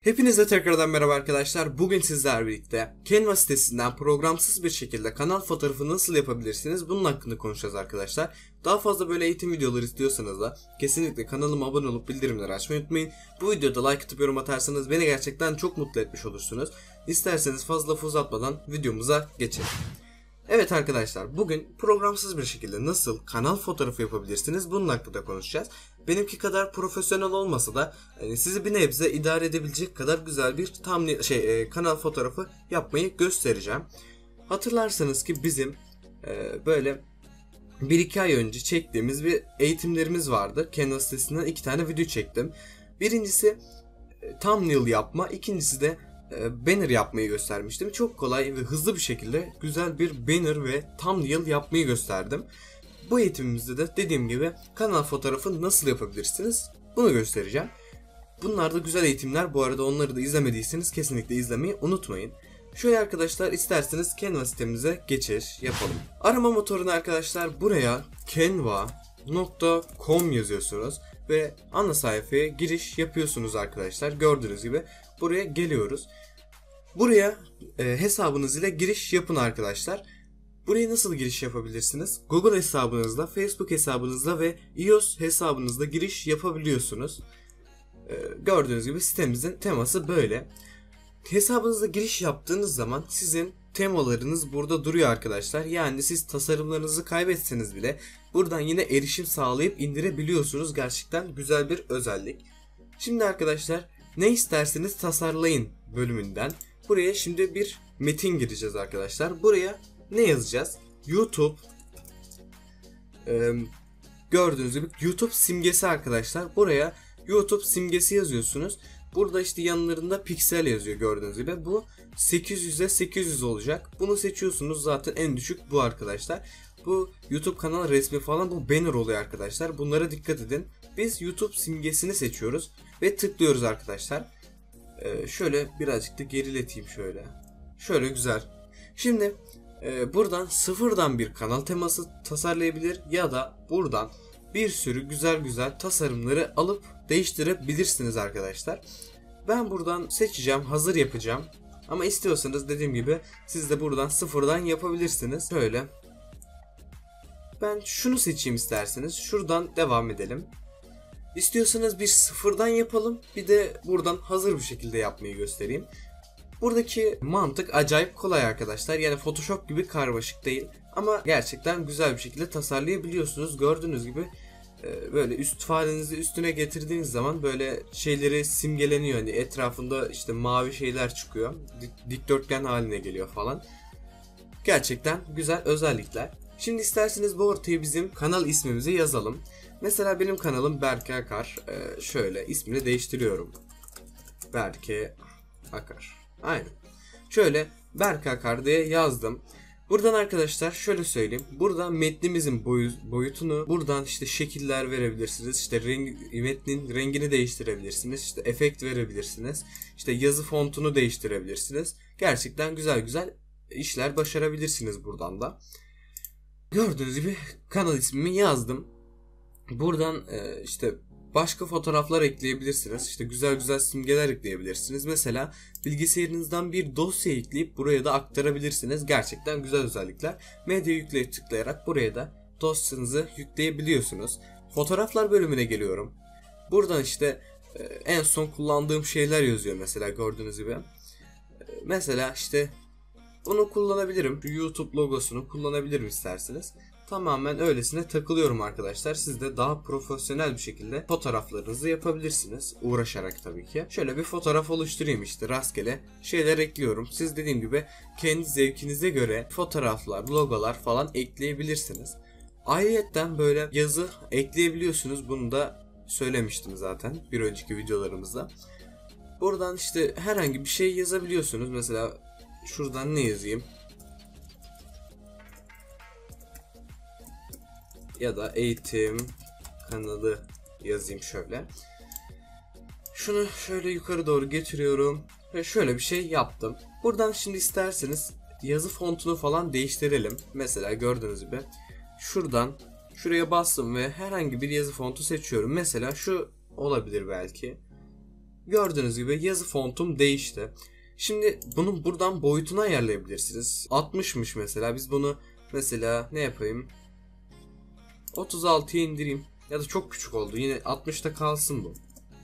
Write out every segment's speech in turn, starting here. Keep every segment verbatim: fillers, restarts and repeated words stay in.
Hepinize tekrardan merhaba arkadaşlar. Bugün sizlerle birlikte Canva sitesinden programsız bir şekilde kanal fotoğrafı nasıl yapabilirsiniz bunun hakkında konuşacağız arkadaşlar. Daha fazla böyle eğitim videoları istiyorsanız da kesinlikle kanalıma abone olup bildirimleri açmayı unutmayın. Bu videoda like atıp yorum atarsanız beni gerçekten çok mutlu etmiş olursunuz. İsterseniz fazla lafı uzatmadan videomuza geçelim. Evet arkadaşlar, bugün programsız bir şekilde nasıl kanal fotoğrafı yapabilirsiniz bunun hakkında konuşacağız. Benimki kadar profesyonel olmasa da yani sizi bir nebze idare edebilecek kadar güzel bir tam şey e, kanal fotoğrafı yapmayı göstereceğim. Hatırlarsanız ki bizim e, böyle bir iki ay önce çektiğimiz bir eğitimlerimiz vardı. Canva sitesinden iki tane video çektim. Birincisi e, thumbnail yapma, ikincisi de banner yapmayı göstermiştim. Çok kolay ve hızlı bir şekilde güzel bir banner ve thumbnail yapmayı gösterdim. Bu eğitimimizde de dediğim gibi kanal fotoğrafı nasıl yapabilirsiniz bunu göstereceğim. Bunlar da güzel eğitimler, bu arada onları da izlemediyseniz kesinlikle izlemeyi unutmayın. Şöyle arkadaşlar, isterseniz Canva sitemize geçiş yapalım. Arama motoruna arkadaşlar buraya canva nokta com yazıyorsunuz ve ana sayfaya giriş yapıyorsunuz arkadaşlar. Gördüğünüz gibi buraya geliyoruz. Buraya e, hesabınız ile giriş yapın arkadaşlar. Buraya nasıl giriş yapabilirsiniz? Google hesabınızla, Facebook hesabınızla ve iOS hesabınızla giriş yapabiliyorsunuz. E, gördüğünüz gibi sitemizin teması böyle. Hesabınızla giriş yaptığınız zaman sizin temalarınız burada duruyor arkadaşlar. Yani siz tasarımlarınızı kaybetseniz bile buradan yine erişim sağlayıp indirebiliyorsunuz. Gerçekten güzel bir özellik. Şimdi arkadaşlar, ne isterseniz tasarlayın bölümünden buraya şimdi bir metin gireceğiz arkadaşlar. Buraya ne yazacağız? YouTube ee, gördüğünüz gibi YouTube simgesi arkadaşlar. Buraya YouTube simgesi yazıyorsunuz. Burada işte yanlarında piksel yazıyor gördüğünüz gibi. Bu sekiz yüze sekiz yüz olacak. Bunu seçiyorsunuz, zaten en düşük bu arkadaşlar. Bu YouTube kanal resmi falan, bu banner oluyor arkadaşlar. Bunlara dikkat edin. Biz YouTube simgesini seçiyoruz ve tıklıyoruz arkadaşlar. Ee, şöyle birazcık da gerileteyim şöyle. Şöyle güzel. Şimdi e, buradan sıfırdan bir kanal teması tasarlayabilir ya da buradan bir sürü güzel güzel tasarımları alıp değiştirebilirsiniz arkadaşlar. Ben buradan seçeceğim, hazır yapacağım. Ama istiyorsanız dediğim gibi siz de buradan sıfırdan yapabilirsiniz. Şöyle. Ben şunu seçeyim isterseniz. Şuradan devam edelim. İstiyorsanız bir sıfırdan yapalım. Bir de buradan hazır bir şekilde yapmayı göstereyim. Buradaki mantık acayip kolay arkadaşlar. Yani Photoshop gibi karmaşık değil. Ama gerçekten güzel bir şekilde tasarlayabiliyorsunuz. Gördüğünüz gibi böyle üst farenizi üstüne getirdiğiniz zaman böyle şeyleri simgeleniyor. Hani etrafında işte mavi şeyler çıkıyor. Dikdörtgen haline geliyor falan. Gerçekten güzel özellikler. Şimdi isterseniz bu ortaya bizim kanal ismimizi yazalım. Mesela benim kanalım Berke Akar. Ee, şöyle ismini değiştiriyorum. Berke Akar. Aynen. Şöyle Berke Akar diye yazdım. Buradan arkadaşlar şöyle söyleyeyim. Burada metnimizin boyu, boyutunu, buradan işte şekiller verebilirsiniz. İşte renk, metnin rengini değiştirebilirsiniz. İşte efekt verebilirsiniz. İşte yazı fontunu değiştirebilirsiniz. Gerçekten güzel güzel işler başarabilirsiniz buradan da. Gördüğünüz gibi kanal ismimi yazdım. Buradan e, işte başka fotoğraflar ekleyebilirsiniz. İşte güzel güzel simgeler ekleyebilirsiniz. Mesela bilgisayarınızdan bir dosya ekleyip buraya da aktarabilirsiniz. Gerçekten güzel özellikler. Medya yükleyip tıklayarak buraya da dosyanızı yükleyebiliyorsunuz. Fotoğraflar bölümüne geliyorum. Buradan işte e, en son kullandığım şeyler yazıyor mesela gördüğünüz gibi. E, mesela işte bunu kullanabilirim. YouTube logosunu kullanabilirim isterseniz. Tamamen öylesine takılıyorum arkadaşlar. Siz de daha profesyonel bir şekilde fotoğraflarınızı yapabilirsiniz. Uğraşarak tabii ki. Şöyle bir fotoğraf oluşturayım, işte rastgele şeyler ekliyorum. Siz dediğim gibi kendi zevkinize göre fotoğraflar, logolar falan ekleyebilirsiniz. Ayrıyetten böyle yazı ekleyebiliyorsunuz. Bunu da söylemiştim zaten bir önceki videolarımızda. Buradan işte herhangi bir şey yazabiliyorsunuz. Mesela şuradan ne yazayım? Ya da eğitim kanalı yazayım şöyle. Şunu şöyle yukarı doğru getiriyorum ve şöyle bir şey yaptım. Buradan şimdi isterseniz yazı fontunu falan değiştirelim. Mesela gördüğünüz gibi şuradan şuraya bastım ve herhangi bir yazı fontu seçiyorum. Mesela şu olabilir belki. Gördüğünüz gibi yazı fontum değişti. Şimdi bunun buradan boyutunu ayarlayabilirsiniz. altmışmış mesela. Biz bunu mesela ne yapayım? otuz altıya indireyim. Ya da çok küçük oldu. Yine altmışta kalsın bu.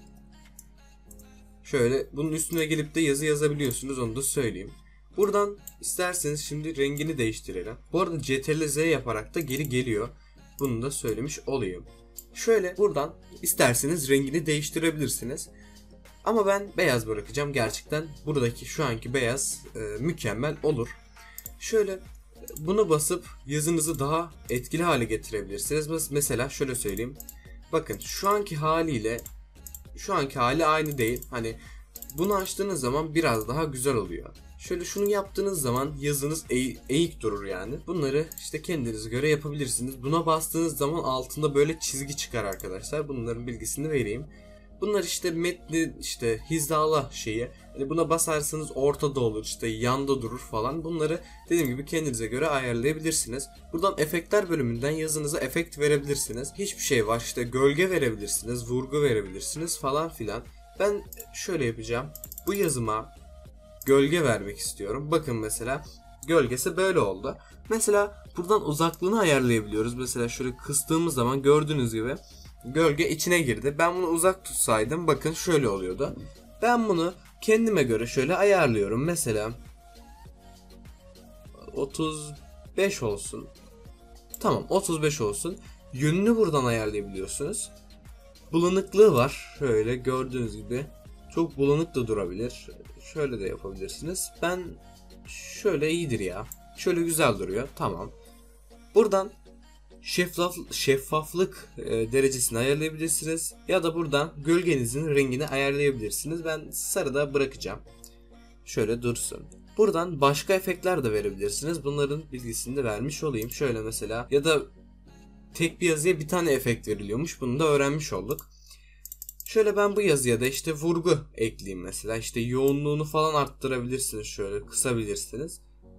Şöyle bunun üstüne gelip de yazı yazabiliyorsunuz, onu da söyleyeyim. Buradan isterseniz şimdi rengini değiştirelim. Bu arada Ctrl Z yaparak da geri geliyor. Bunu da söylemiş olayım. Şöyle buradan isterseniz rengini değiştirebilirsiniz. Ama ben beyaz bırakacağım. Gerçekten buradaki şu anki beyaz e, mükemmel olur. Şöyle bunu basıp yazınızı daha etkili hale getirebilirsiniz. Mesela şöyle söyleyeyim. Bakın şu anki haliyle şu anki hali aynı değil. Hani bunu açtığınız zaman biraz daha güzel oluyor. Şöyle şunu yaptığınız zaman yazınız eğ eğik durur yani. Bunları işte kendinize göre yapabilirsiniz. Buna bastığınız zaman altında böyle çizgi çıkar arkadaşlar. Bunların bilgisini vereyim. Bunlar işte metni işte hizala şeyi. Hani buna basarsanız ortada olur, işte yanda durur falan. Bunları dediğim gibi kendinize göre ayarlayabilirsiniz. Buradan efektler bölümünden yazınıza efekt verebilirsiniz. Hiçbir şey var, işte gölge verebilirsiniz, vurgu verebilirsiniz falan filan. Ben şöyle yapacağım. Bu yazıma gölge vermek istiyorum. Bakın mesela gölgesi böyle oldu. Mesela buradan uzaklığını ayarlayabiliyoruz. Mesela şöyle kıstığımız zaman gördüğünüz gibi gölge içine girdi. Ben bunu uzak tutsaydım bakın şöyle oluyordu. Ben bunu kendime göre şöyle ayarlıyorum. Mesela otuz beş olsun. Tamam, otuz beş olsun. Yönünü buradan ayarlayabiliyorsunuz. Bulanıklığı var. Şöyle gördüğünüz gibi çok bulanık da durabilir. Şöyle de yapabilirsiniz. Ben şöyle iyidir ya. Şöyle güzel duruyor. Tamam. Buradan şeffaf, şeffaflık e, derecesini ayarlayabilirsiniz. Ya da buradan gölgenizin rengini ayarlayabilirsiniz. Ben sarıda bırakacağım. Şöyle dursun. Buradan başka efektler de verebilirsiniz. Bunların bilgisini de vermiş olayım. Şöyle mesela, ya da tek bir yazıya bir tane efekt veriliyormuş. Bunu da öğrenmiş olduk. Şöyle ben bu yazıya da işte vurgu ekleyeyim mesela. İşte yoğunluğunu falan arttırabilirsiniz. Şöyle kısabilirsiniz.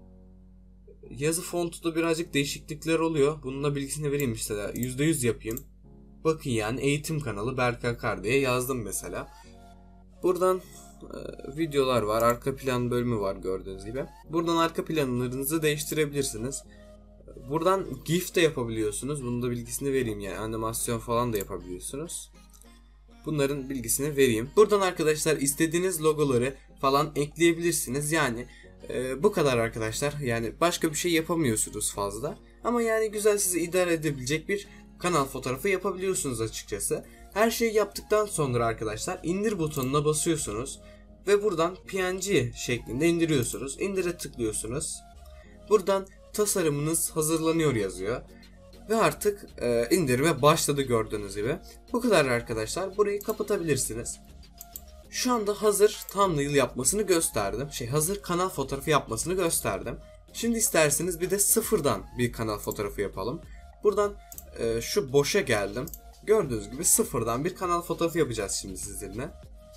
Yazı fontu da birazcık değişiklikler oluyor. Bunun da bilgisini vereyim mesela. yüzde yüz yapayım. Bakın yani eğitim kanalı Berk Akar diye yazdım mesela. Buradan e, videolar var. Arka plan bölümü var gördüğünüz gibi. Buradan arka planlarınızı değiştirebilirsiniz. Buradan GIF de yapabiliyorsunuz. Bunun da bilgisini vereyim yani. Animasyon falan da yapabiliyorsunuz. Bunların bilgisini vereyim. Buradan arkadaşlar istediğiniz logoları falan ekleyebilirsiniz. Yani e, bu kadar arkadaşlar. Yani başka bir şey yapamıyorsunuz fazla. Ama yani güzel, sizi idare edebilecek bir kanal fotoğrafı yapabiliyorsunuz açıkçası. Her şeyi yaptıktan sonra arkadaşlar indir butonuna basıyorsunuz. Ve buradan P N G şeklinde indiriyorsunuz. İndire tıklıyorsunuz. Buradan tasarımınız hazırlanıyor yazıyor. Ve artık e, indirime başladı gördüğünüz gibi. Bu kadar arkadaşlar. Burayı kapatabilirsiniz. Şu anda hazır thumbnail yapmasını gösterdim. Şey hazır kanal fotoğrafı yapmasını gösterdim. Şimdi isterseniz bir de sıfırdan bir kanal fotoğrafı yapalım. Buradan e, şu boşa geldim. Gördüğünüz gibi sıfırdan bir kanal fotoğrafı yapacağız şimdi sizinle.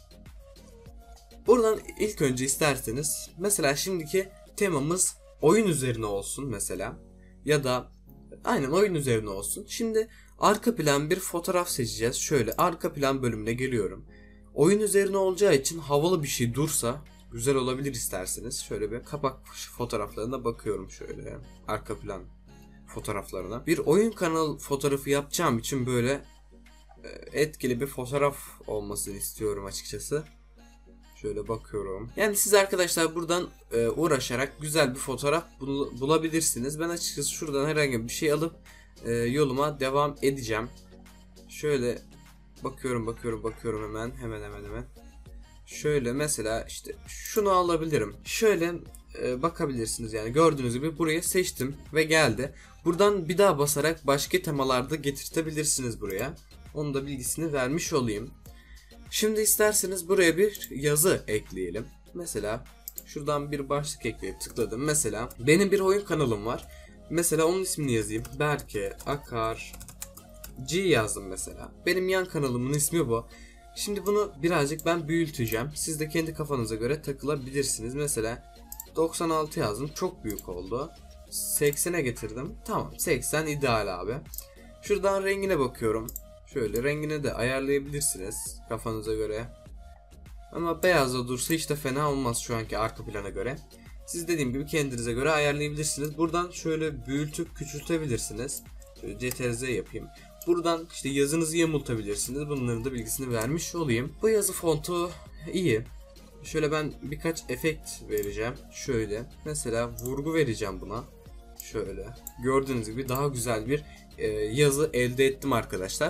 Buradan ilk önce isterseniz mesela şimdiki temamız oyun üzerine olsun mesela. Ya da aynen oyun üzerine olsun. Şimdi arka plan bir fotoğraf seçeceğiz. Şöyle arka plan bölümüne geliyorum. Oyun üzerine olacağı için havalı bir şey dursa güzel olabilir isterseniz. Şöyle bir kapak fotoğraflarına bakıyorum şöyle. Arka plan fotoğraflarına. Bir oyun kanal fotoğrafı yapacağım için böyle etkili bir fotoğraf olmasını istiyorum açıkçası. Şöyle bakıyorum. Yani siz arkadaşlar buradan e, uğraşarak güzel bir fotoğraf bul bulabilirsiniz. Ben açıkçası şuradan herhangi bir şey alıp e, yoluma devam edeceğim. Şöyle bakıyorum bakıyorum bakıyorum hemen hemen hemen hemen. Şöyle mesela işte şunu alabilirim. Şöyle e, bakabilirsiniz yani gördüğünüz gibi buraya seçtim ve geldi. Buradan bir daha basarak başka temalarda getirtebilirsiniz buraya. Onun da bilgisini vermiş olayım. Şimdi isterseniz buraya bir yazı ekleyelim. Mesela şuradan bir başlık ekleyip tıkladım. Mesela benim bir oyun kanalım var. Mesela onun ismini yazayım. Berke Akar G yazdım mesela. Benim yan kanalımın ismi bu. Şimdi bunu birazcık ben büyüteceğim. Siz de kendi kafanıza göre takılabilirsiniz. Mesela doksan altı yazdım. Çok büyük oldu. seksene getirdim. Tamam, seksen ideal abi. Şuradan rengine bakıyorum. Şöyle rengini de ayarlayabilirsiniz kafanıza göre. Ama beyazda dursa hiç de fena olmaz şu anki arka plana göre. Siz dediğim gibi kendinize göre ayarlayabilirsiniz. Buradan şöyle büyütüp küçültebilirsiniz. Şöyle C T R Z yapayım. Buradan işte yazınızı yamultabilirsiniz. Bunların da bilgisini vermiş olayım. Bu yazı fontu iyi. Şöyle ben birkaç efekt vereceğim. Şöyle mesela vurgu vereceğim buna. Şöyle gördüğünüz gibi daha güzel bir e, yazı elde ettim arkadaşlar.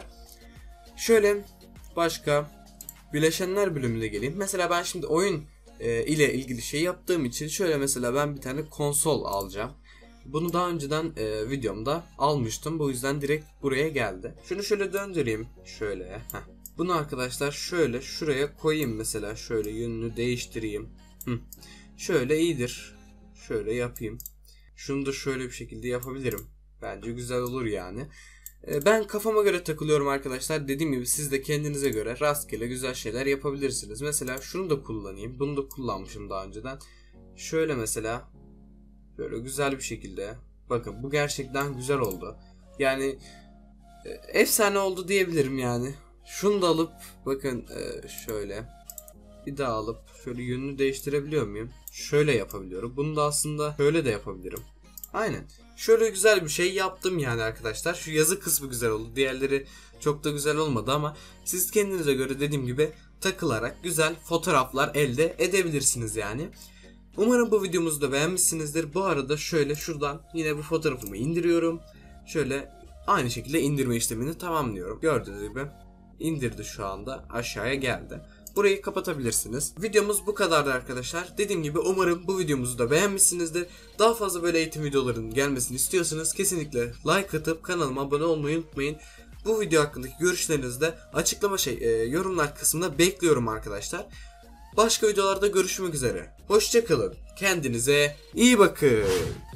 Şöyle başka bileşenler bölümüne geleyim. Mesela ben şimdi oyun e, ile ilgili şey yaptığım için şöyle mesela ben bir tane konsol alacağım. Bunu daha önceden e, videomda almıştım. Bu yüzden direkt buraya geldi. Şunu şöyle döndüreyim. Şöyle. Heh. Bunu arkadaşlar şöyle şuraya koyayım mesela. Şöyle yönünü değiştireyim. Hı. Şöyle iyidir. Şöyle yapayım. Şunu da şöyle bir şekilde yapabilirim. Bence güzel olur yani. E, ben kafama göre takılıyorum arkadaşlar. Dediğim gibi siz de kendinize göre rastgele güzel şeyler yapabilirsiniz. Mesela şunu da kullanayım. Bunu da kullanmışım daha önceden. Şöyle mesela. Böyle güzel bir şekilde. Bakın bu gerçekten güzel oldu. Yani e, efsane oldu diyebilirim yani. Şunu da alıp bakın e, şöyle bir daha alıp şöyle yönünü değiştirebiliyor muyum? Şöyle yapabiliyorum. Bunu da aslında şöyle de yapabilirim. Aynen. Şöyle güzel bir şey yaptım yani arkadaşlar. Şu yazı kısmı güzel oldu. Diğerleri çok da güzel olmadı ama siz kendinize göre dediğim gibi takılarak güzel fotoğraflar elde edebilirsiniz yani. Umarım bu videomuzu da beğenmişsinizdir. Bu arada şöyle şuradan yine bu fotoğrafımı indiriyorum. Şöyle aynı şekilde indirme işlemini tamamlıyorum. Gördüğünüz gibi indirdi şu anda. Aşağıya geldi. Burayı kapatabilirsiniz. Videomuz bu kadardı arkadaşlar. Dediğim gibi umarım bu videomuzu da beğenmişsinizdir. Daha fazla böyle eğitim videolarının gelmesini istiyorsanız kesinlikle like atıp kanalıma abone olmayı unutmayın. Bu video hakkındaki görüşlerinizi de açıklama şey e, yorumlar kısmında bekliyorum arkadaşlar. Başka videolarda görüşmek üzere. Hoşça kalın. Kendinize iyi bakın.